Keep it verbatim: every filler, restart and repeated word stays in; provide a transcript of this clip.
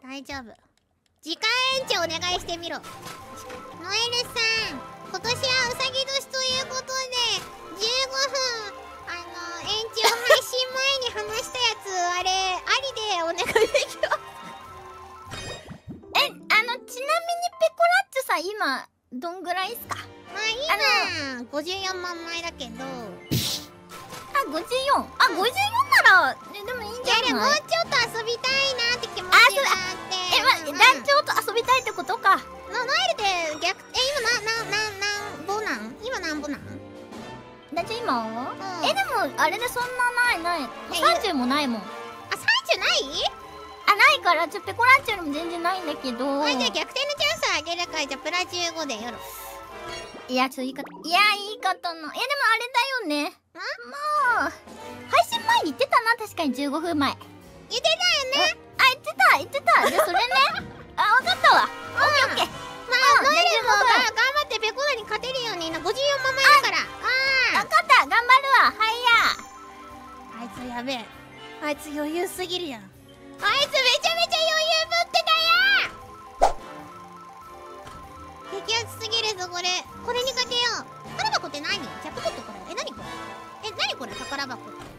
大丈夫。時間延長お願いしてみろ。ノエルさん、今年はうさぎ年ということでじゅうごふんあの延長配信前に話したやつあれありでお願いできます。 え、あのちなみにペコラッチョさん今どんぐらいっすか？ まあ今ごじゅうよんまんまいだけど、 あ、ごじゅうよん。あ、ごじゅうよんならえでもいいんじゃない？ いやでももうちょっと遊びたいなって気持ちがあって。 え、ま、団長と遊びたいってことか。 ノエルで逆、え、今な、な、な、なんぼなん今なんぼなん団長今、 うん、 え、でもあれでそんなないない。さんじゅうもないもん。あ、 さんじゅうないあ、ないから、ちょ、ペコラッチョよりも全然ないんだけど。 あ、じゃあ逆転のチャンスあげるから、じゃあプラじゅうごでやろう。 いや、ちょ、言い方、いや、言い方の。いや、でもあれだよね。んもう、配信前に言ってたな、確かにじゅうごふんまえ。 言ってたよね。 あ、言ってた、言ってた。じゃあそれね。あ、わかったわ。オッケーオッケー。 まあ、ノエルもが頑張ってペコラに勝てるようにな、ごじゅうよんまんまいだから。 うん。わかった、頑張るわ。はいや。 あいつやべえ。あいつ余裕すぎるやん。あいつめちゃめちゃ余裕ぶってたやん。激アツすぎるぞ、これ。これに勝てよう。宝箱って何？ジャックポットこれ。え、何これ？え、何これ宝箱って。